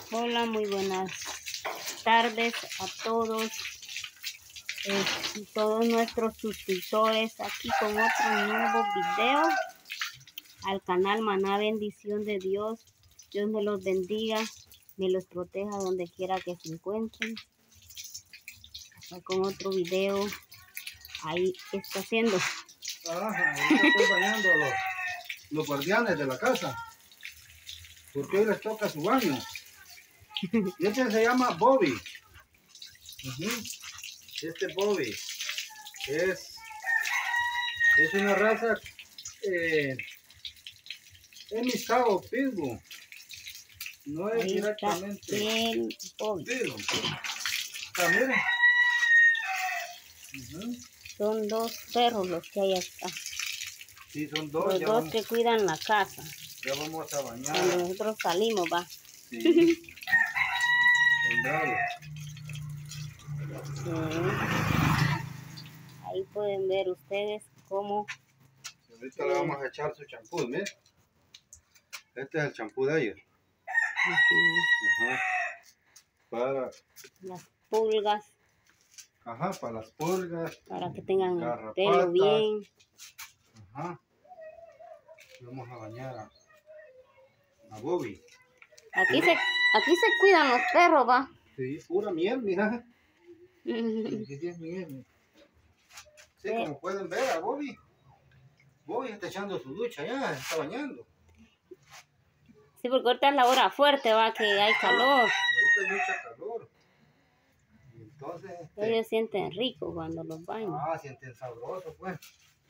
Hola, muy buenas tardes a todos, todos nuestros suscriptores, aquí con otro nuevo video al canal Maná Bendición de Dios. Dios me los bendiga, me los proteja donde quiera que se encuentren. Acá con otro video. Ahí, ¿qué está haciendo? Ahorita estoy bañando a los guardianes de la casa, porque hoy les toca su baño. Y este se llama Bobby. Este Bobby es una raza, es mixado pitbull, no es Ahí directamente el Bobby. pitbull. Miren. Son dos perros los que hay acá. Sí, son dos. Los dos que cuidan la casa. Ya vamos a bañar. Cuando nosotros salimos, va. Sí. Son bravos. Sí. Ahí pueden ver ustedes cómo. Ahorita le vamos a echar su champú, miren. Este es el champú de ellos. Para las pulgas. Para las pulgas. Para que tengan el garrapatas, pelo bien. Vamos a bañar a Bobby. Aquí se cuidan los perros, va. Sí, pura miel, mira. Aquí sí es miel. Sí, como pueden ver a Bobby. Bobby está echando su ducha ya, está bañando. Sí, porque ahorita es la hora fuerte, va, que hay calor. Ahorita hay mucha calor. Y entonces... ellos sienten rico cuando los bañan. Sienten sabroso, pues.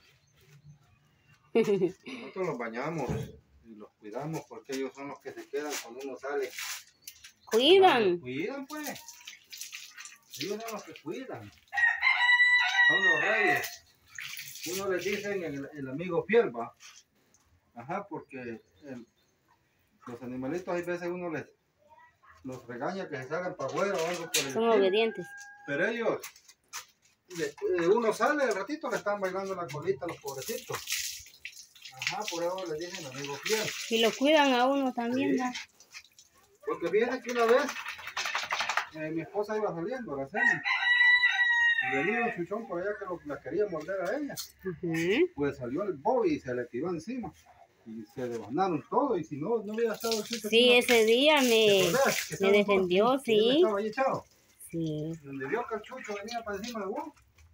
Nosotros los bañamos y los cuidamos porque ellos son los que se quedan cuando uno sale. Cuidan. Cuidan, pues. Ellos son los que cuidan. Son los reyes. Uno les dicen el amigo fiel, va. Porque los animalitos hay veces uno los regaña que se salgan para afuera o algo por el son obedientes. Pero ellos, uno sale al ratito, le están bailando la colita a los pobrecitos. Por eso les dicen amigo fiel. Y lo cuidan a uno también, Sí. ¿no? Porque fíjense que una vez mi esposa iba saliendo a la cena y venía un chuchón por allá que la quería morder a ella. Pues salió el Bobby y se le tiró encima y se desbanaron todo. Y si no hubiera estado el chucho. Sí, ese día me defendió, sí. Estaba ahí echado. Sí. Donde vio que el chucho venía para encima de vos.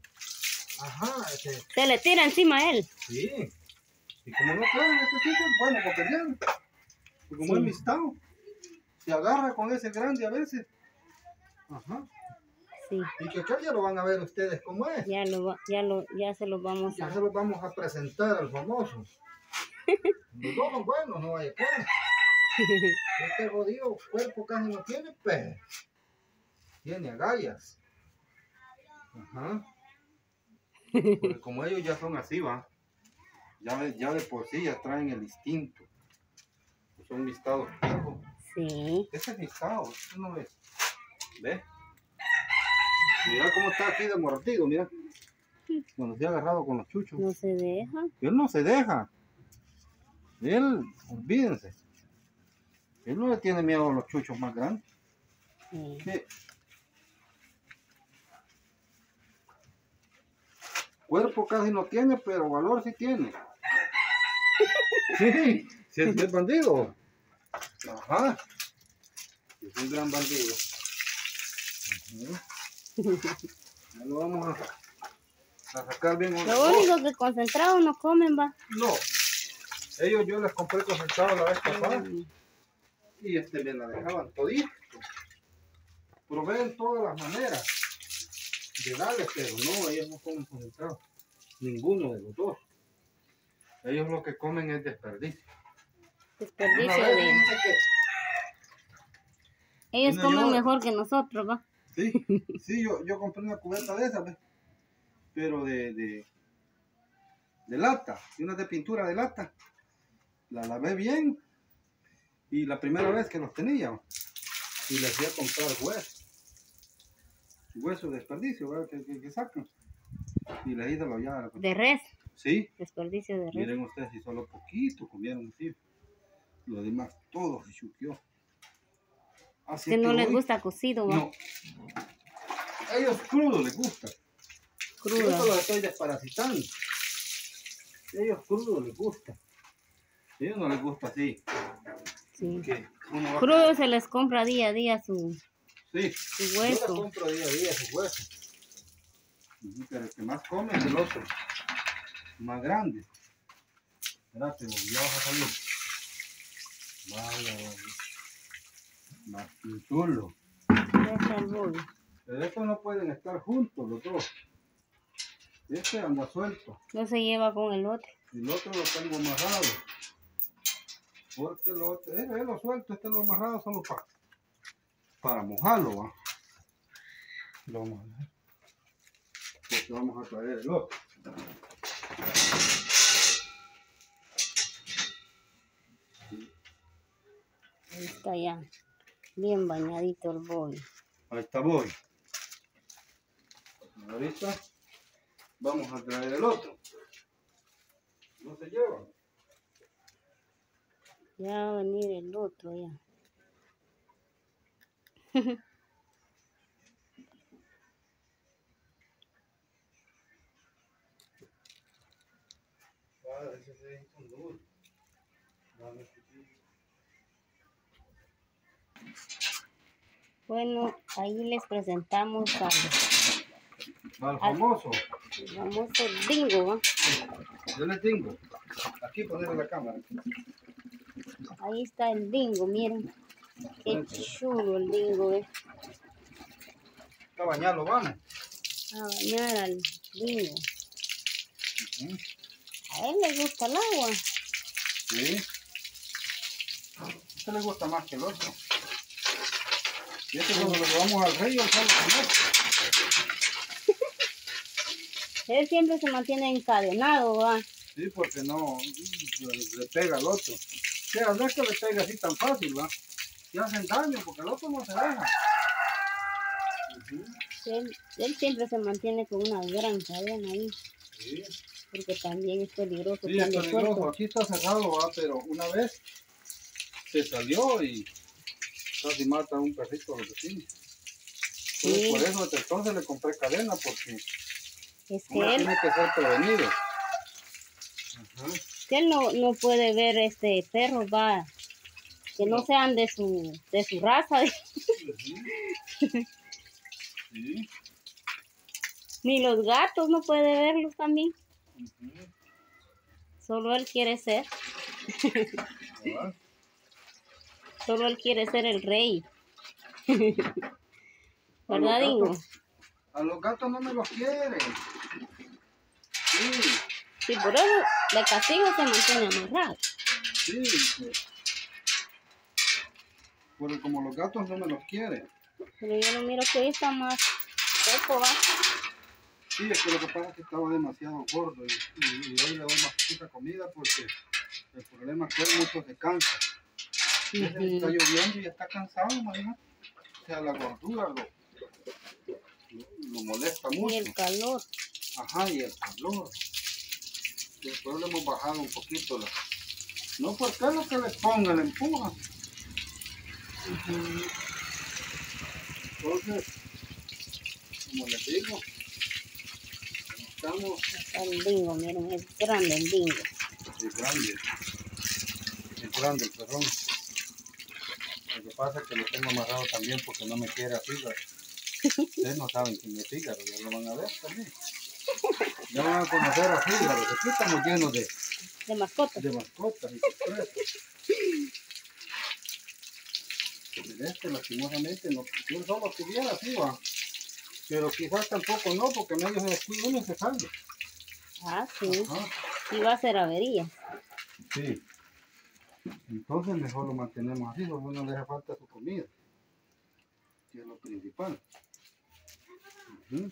Se le tira encima a él. Sí. Y como no pueden este chucho, bueno, para pelear. Y como es mixtado, se agarra con ese grande a veces. Sí. Y que ya lo van a ver ustedes cómo es. Ya se los vamos Ya se los vamos a presentar al famoso. Los dos son buenos, no vaya a quedar. Este jodido cuerpo casi no tiene, pero tiene agallas. Porque como ellos ya son así, va. Ya de por sí ya traen el instinto. Son listados. Sí. Ese es listado, eso no es. ¿Ves? Mira cómo está aquí de mordido, mira. Cuando se ha agarrado con los chuchos. No se deja. Él no se deja. Él, olvídense. Él no le tiene miedo a los chuchos más grandes. Sí. Cuerpo casi no tiene, pero valor sí tiene. Sí, es bandido. Es un gran bandido. Ya lo vamos a sacar bien. Lo único que concentrado no comen, va. No. Ellos yo les compré concentrado la vez pasada. Y me la dejaban todito. Proveen todas las maneras de darles, pero no, ellos no comen concentrado. Ninguno de los dos. Ellos lo que comen es desperdicio. Desperdicio de... Ellos comen mejor que nosotros, va. Sí, yo compré una cubeta de esas, ¿ves? Pero de lata, y una de pintura de lata. La lavé bien. Y la primera vez que los tenía, y les fui a comprar hueso de desperdicio, ¿verdad? Que sacan. Y les hice lo ya. ¿De res? Sí. Desperdicio de res. Miren ustedes, si solo poquito comieron así. Lo demás todo se chuqueó. Así Que no que les hoy- gusta cocido, ¿va? No. A ellos crudos les gusta. Yo Crudo. los estoy desparasitando. A ellos crudos les gusta. A ellos no les gusta así. Sí. Que uno va Crudo se les compra día a día su Sí, yo la hueso. compro día a día su hueso. Pero el que más come es el otro. Más grande. Espérate, ya vas a salir. Vaya, más chulo. Ese el bollo. Pero estos no pueden estar juntos los dos. Este anda suelto. No se lleva con el otro. Y el otro lo tengo amarrado. Porque el otro, lo suelto, este lo amarrado solo para mojarlo, ¿va? Lo vamos a dejar. Porque vamos a traer el otro. Ahí está ya. Bien bañadito el bollo. Ahí está voy. Ahorita vamos a traer el otro. No se lleva. Ya va a venir el otro ya. Ese se ve con duro. Dame Bueno, ahí les presentamos al famoso. al famoso dingo, ¿va? Yo le tengo. Aquí ponerle la cámara. Ahí está el dingo, miren. Qué chulo el dingo, ¿eh? A bañarlo, vamos. A bañar al dingo. Ujú. A él le gusta el agua. Sí. Este le gusta más que el otro. Y este cuando lo llevamos al río, sale con esto. Él siempre se mantiene encadenado, ¿va? Sí, porque no le pega al otro. Sí, no es que le pegue así tan fácil, ¿va? Y hacen daño porque el otro no se deja. Ujú. Él siempre se mantiene con una gran cadena ahí, Sí, porque también es peligroso. sí, que es ande peligroso. suelto. Aquí está cerrado, ¿va? Pero una vez se salió y casi mata a un perrito a los vecinos. Sí. Por eso desde entonces le compré cadena porque Es que uno él, tiene que ser prevenido. Ajá. que él no puede ver perros, va, que no sean de su raza, Ujú. Sí. ni los gatos no puede verlos también. Ujú. Solo él quiere ser, ¿Verdad? solo él quiere ser el rey. A los ¿Verdad, Dingo? gatos- A los gatos no me los quieren. Sí, Sí, por eso de castigo se mantiene amarrado. sí. Porque como los gatos no me los quieren. Pero yo lo miro que hoy está más seco, va. Sí, es que lo que pasa es que estaba demasiado gordo y hoy le doy más poquita comida porque el problema es que él mucho se cansa. Está Ujú. lloviendo y está cansado, imagínate. O sea, la gordura lo molesta Y mucho. el calor. Ajá, y el calor. Después le hemos bajado un poquito la... No porque es lo que le ponga, le empuja. Ujú. Entonces, como les digo, estamos... Está el dingo, miren, es grande el dingo. Es grande el perrón. Lo que pasa es que lo tengo amarrado también porque no me quiere a Fígaro. Ustedes no saben quién es Fígaro, ya lo van a ver también. Ya van a conocer a Fígaro, aquí estamos llenos De mascota. de mascotas y sorpresas. Lastimosamente, no, yo solo tuviera así, va. Pero quizás tampoco no, porque medio se descuida uno y se sale. Ah, sí. Ajá. Sí va a ser avería. Sí. Entonces mejor lo mantenemos así, porque no le hace falta su comida. Que es lo principal. Ujú.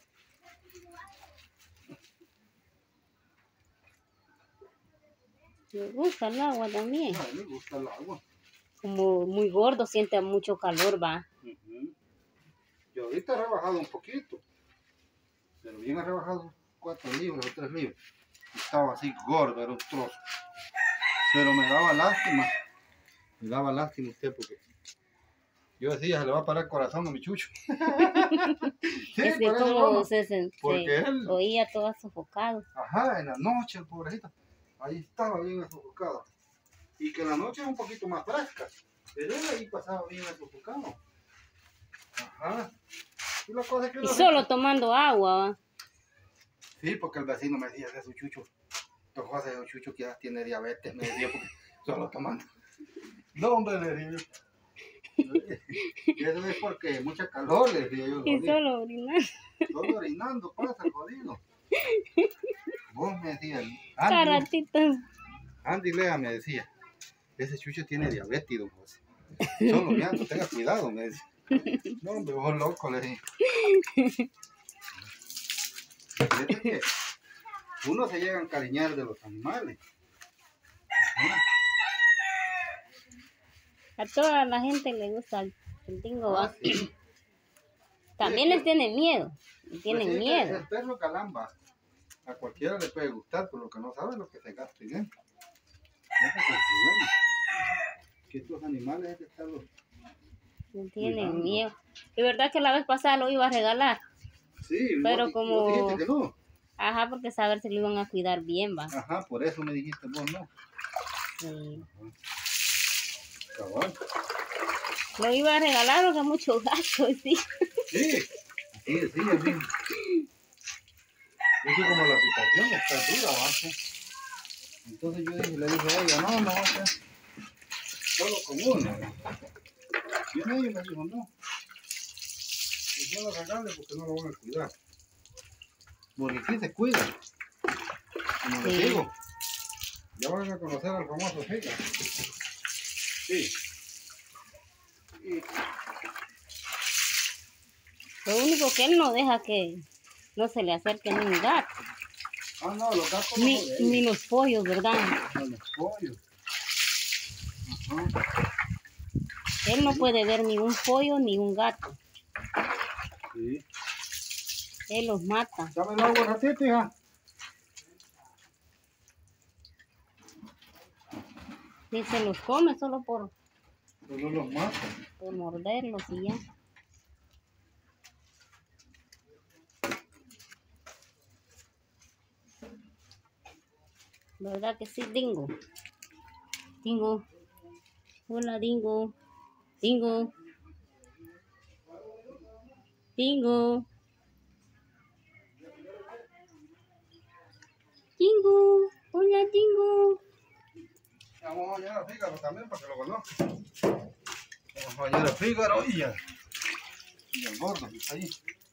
Le gusta el agua también. A él le gusta el agua. Como muy gordo, siente mucho calor, va. Ujú. Yo ahorita he rebajado un poquito, pero bien he rebajado 4 libras o 3 libras. Estaba así gordo, era un trozo. Pero me daba lástima. Me daba lástima usted porque Yo decía, se le va a parar el corazón a mi chucho. Sí, Es que por eso como vamos. se Porque él, oía todo sofocado. ajá, en la noche, el pobrecito, ahí estaba bien sofocado. Y que en la noche es un poquito más fresca, pero él ahí pasaba bien sofocado. Ajá. Y la cosa es que Y solo tomando agua, ¿va? sí, porque el vecino me decía, ese es su chucho. Don José, es un chucho que ya tiene diabetes, me decía, porque solo tomando. No, hombre, le decía yo. Y eso es porque mucha calor, le decía yo. Y solo orinar. Solo orinando pasa, jodido. Vos me decías, Cada Andy, ratito. Andy Lea me decía, ese chucho tiene diabetes, don José. Solo mirando, tenga cuidado, me decía. No, hombre, vos loco, le dije. Fíjate que uno se llega a encariñar de los animales. Ajá. A toda la gente le gusta el dingo, ¿va? Sí. También les tienen miedo. Le tienen Pues sí, miedo. el perro calamba. A cualquiera le puede gustar, pero lo que no sabe es lo que se gasta en él. Ese es el problema. Que estos animales es de estarlos Le tienen cuidando. miedo. De verdad que la vez pasada lo iba a regalar. Sí, Pero vos como... dijiste que no. Ajá, porque saber si lo iban a cuidar bien, va. Ajá, por eso me dijiste vos no. Sí. Cabal. Lo iba a regalar porque mucho gasto, sí. Sí, sí, así. Es que como la situación está dura, ¿va? Entonces yo le dije a ella, no, va a ser solo con uno. Y en ello me dijo, no. Y yo lo regale porque no lo van a cuidar. Porque aquí se cuida. Como les Sí. digo, ya van a conocer al famoso Giga. Sí. Y Lo único que él no deja que no se le acerque ni un gato, no, los gatos no ni joden. los pollos, ¿verdad? A los pollos. Ajá. Él no puede ver ni un pollo ni un gato. Sí. Él los mata. Dame el agua un ratito, hija. Ni se los come solo Pero no los mata. por morderlos y ya. ¿Verdad que sí, Dingo? Dingo. Hola, Dingo. Dingo. Dingo. Dingo. Hola, Dingo. Vamos a bañar a Fígaro también para que lo conozca. Vamos a bañar a Fígaro y el gordo que está ahí.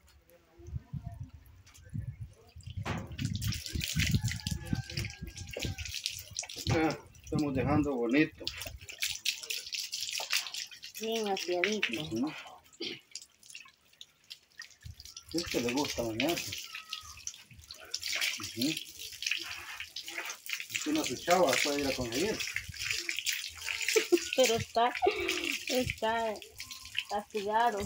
Estamos dejando bonito. Bien aseadito. Es que le gusta bañarse. Si no se echaba, puede ir a conseguir. Pero está castigado.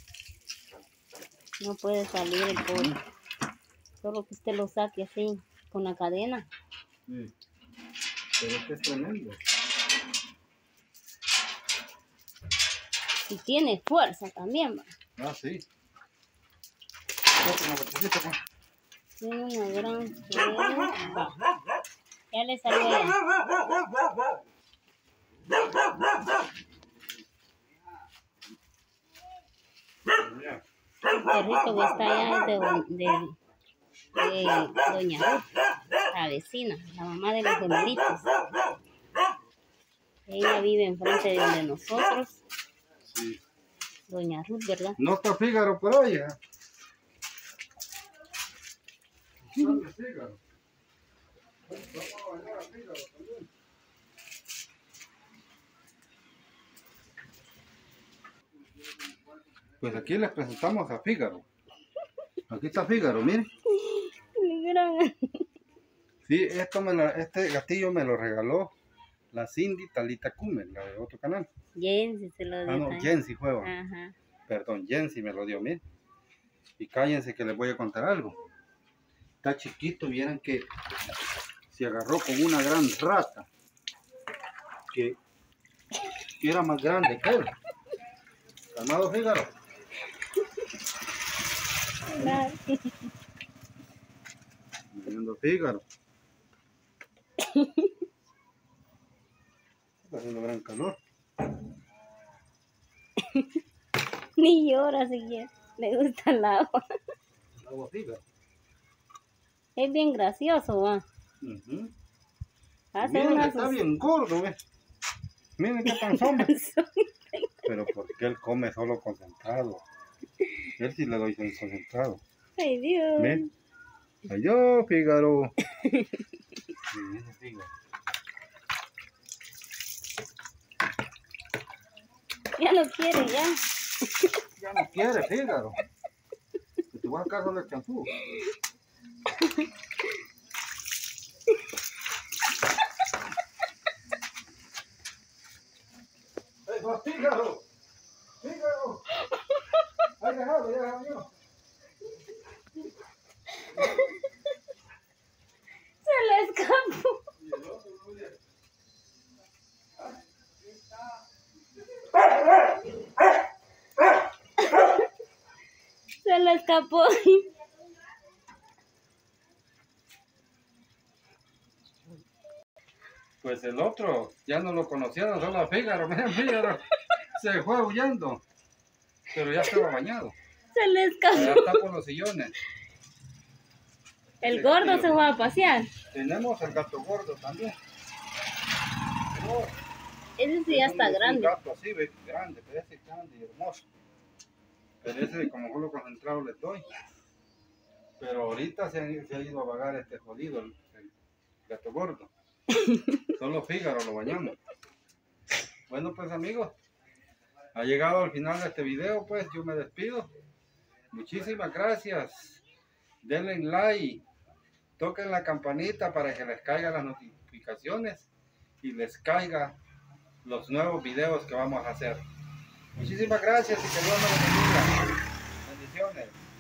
No puede salir el pollo. Solo que usted lo saque así, con la cadena. Sí. Pero es que es tremendo. Y tiene fuerza también, va. Ah, sí. Otro chiquito, pues. Tiene una gran fuerza. Ya le salió ya. Mira. El perrito que está allá es de doña Ruth, la vecina, la mamá de los gemelitos. Ella vive enfrente de donde nosotros. Sí. Doña Ruth, ¿verdad? No está Fígaro por hoy, ¿eh? ¿Dónde está Fígaro? Vamos a bañar a Fígaro también. Pues aquí les presentamos a Fígaro. Aquí está Fígaro, miren. Sí, este gatillo me lo regaló la Cindy Talita Cumen, la de otro canal. Jensi se lo dio. Ah, no, Jensi fue. Ajá. Perdón, Jensi me lo dio, miren. Y cállense que les voy a contar algo. Está chiquito, vieran que se agarró con una gran rata que era más grande que él. Calmado, Fígaro. Viendo Fígaro. Está haciendo gran calor. Ni llora siquiera. Le gusta el agua. El agua Fígaro. Es bien gracioso, ¿va? Hace Miren, unas... está bien gordo, ¿ves? Miren qué panzón, ¿ves? Pero porque él come solo concentrado. Él sí le doy concentrado. Ay, Dios. Ven. Adiós, Fígaro. Miren, Fígaro. Ya no quiere, ya. Ya no quiere, Fígaro. Te voy a sacar solo el champú. ¡Ey, va, Fígaro! ¡Fígaro! ¡Ay, déjalo, ya déjalo! Se le escapó. Se le escapó. Pues el otro ya no lo conocieron, solo a Fígaro. Miren, Fígaro se fue huyendo, pero ya estaba bañado. Se le Ya escapó. está por los sillones. El gordo se fue a pasear. Tenemos el gato gordo también. Ese sí ya está Un grande. gato así, ve, grande, pero ese es grande y hermoso. Pero ese como solo concentrado le doy. Pero ahorita se ha ido a vagar este jodido, el gato gordo. Solo Fígaro lo bañamos. Bueno pues amigos, ha llegado al final de este video, pues yo me despido. Muchísimas gracias. Denle like, toquen la campanita para que les caigan las notificaciones y les caiga los nuevos videos que vamos a hacer. Muchísimas gracias y que Dios nos bendiga. Bendiciones.